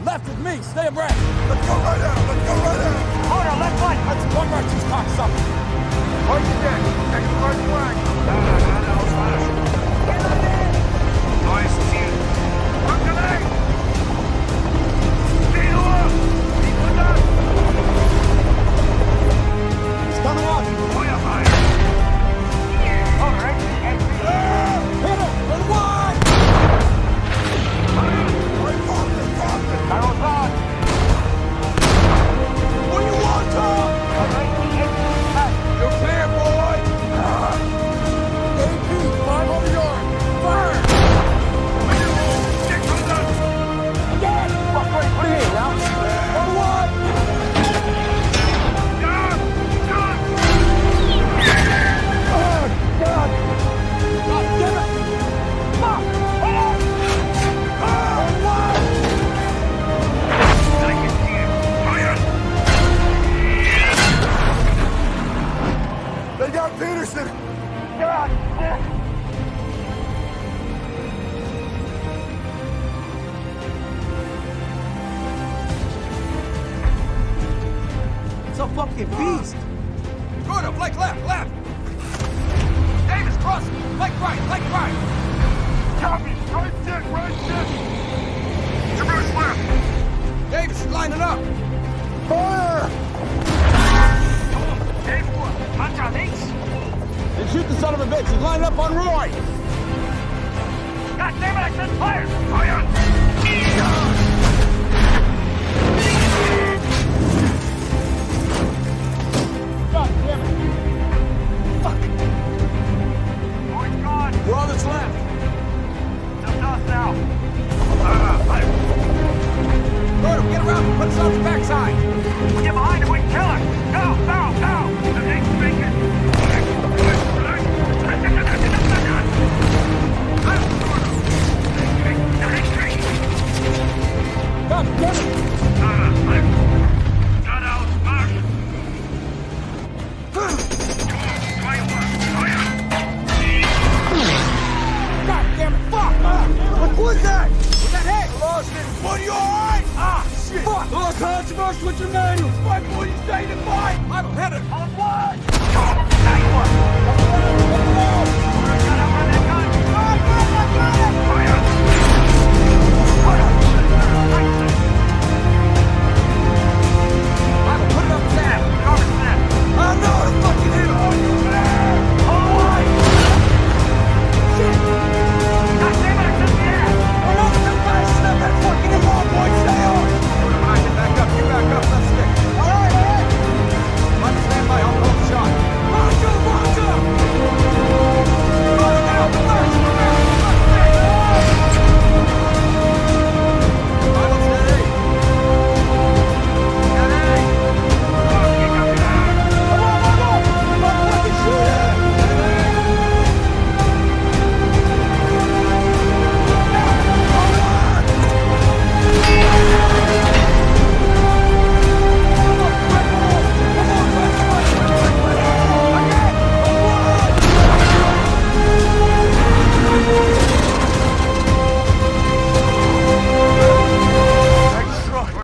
Left with me. Stay abreast. Let's go right out. Let's go right out. Corner, left flank. That's one of our two cocksuckers. Hold your deck. Take the first flag. Geradeaus Marsch. Neues Ziel. Rückgelegt. Die Uhr. 700. He's coming up. Feuer frei. Over, entry. Hit him! Run wide! Barrel's on. What do you want, Tom? You're clear, boy. AP, 500 yards. Fire! 600. Again! What do you mean, now? Run wide! Gun. Gun. Oh, God! God damn it! Fuck! Run wide! Gleiches Ziel. Feuer. They got Peterson. God, It's a fucking beast! Gordon, flank left, left. Davis, cross. Flank right. Copy. Right six. Traverse left. Davis is lining up. Fire! Dave, Hunter, links. And shoot the son of a bitch. He's lining up on Roy! God damn it, I said fire. Feuer. God damn it! Fuck! Boy's gone. We're all that's left. It's up to us now. Gordon, get around. Put us on his backside. Get behind him, we can kill her. Go. The next bacon. God damn it! Geradeaus Marsch. 2 Uhr. Feuer. God damn it! Fuck! What was that? Was that hit? Lost it. Buddy, you all right? Ah, shit! Fuck! Lost controversy with your name! My boy, you stayed in fight. I don't hit it. On one. Nice one. Come around! Got out, run that gun. Fire.